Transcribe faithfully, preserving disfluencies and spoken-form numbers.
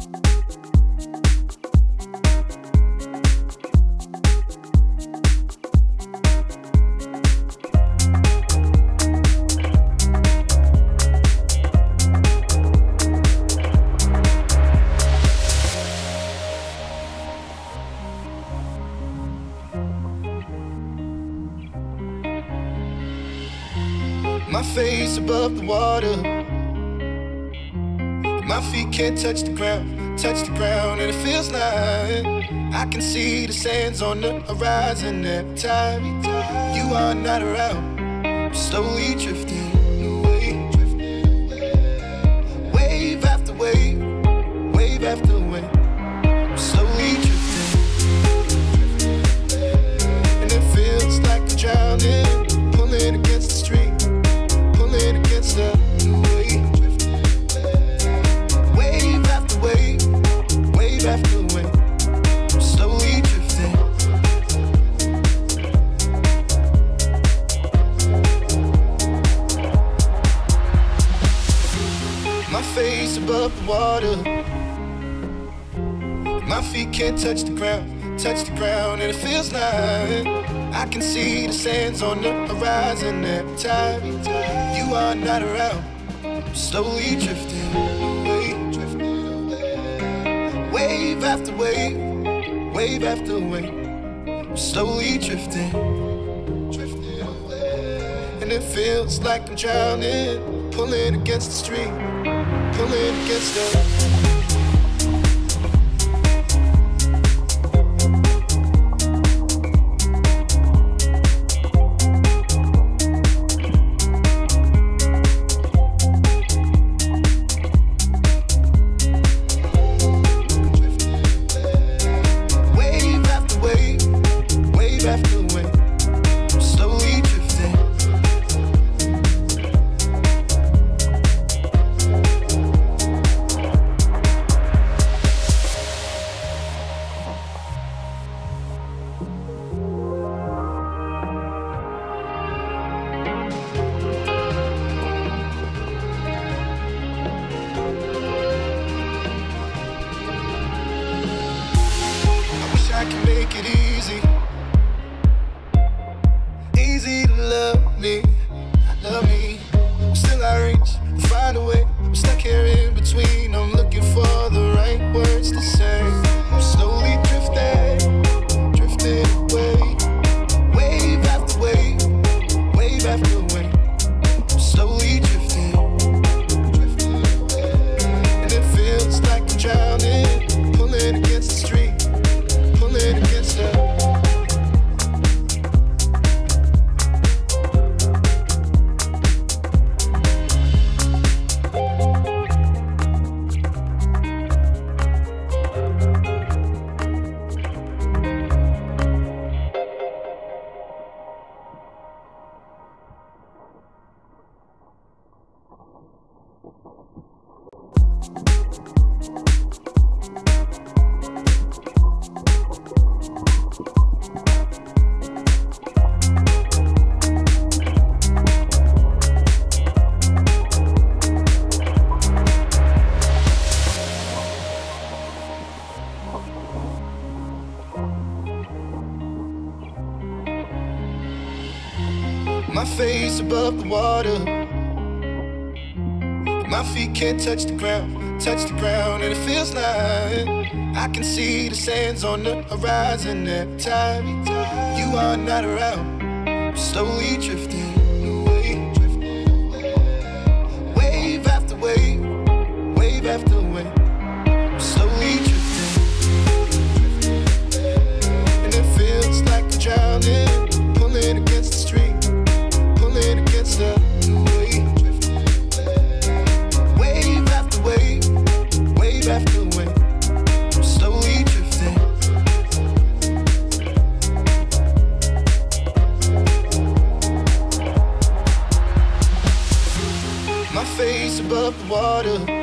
My face above the water, my feet can't touch the ground, touch the ground, and it feels like I can see the sands on the horizon every time you are not around. I'm slowly drifting away, wave after wave, wave after wave. I'm slowly drifting, and it feels like I'm drowning, pulling against the stream. Against the wave, wave after wave, wave after wave, I'm slowly drifting. My face above the water, my feet can't touch the ground, touch the ground, and it feels like I can see the sands on the horizon every time you are not around. I'm slowly drifting away, wave after wave, wave after wave. I'm slowly drifting, and it feels like I'm drowning, pulling against the stream, pulling against the. I can make it easy, easy to love me, love me. Still I reach, find a way. I'm stuck here in between. I'm looking for the right words to say. I'm slowly drifting, drifting away, wave after wave, wave after wave. I'm slowly drifting, and it feels like I'm drowning, pulling against the stream. Against the my face above the water, my feet can't touch the ground, touch the ground, and it feels like I can see the sands on the horizon every time you are not around. I'm slowly drifting away, wave after wave, wave after wave. I'm slowly drifting, and it feels like I'm drowning, pulling against the stream. Against the wave, wave after wave, wave after wave. I'm slowly drifting. My face above the water,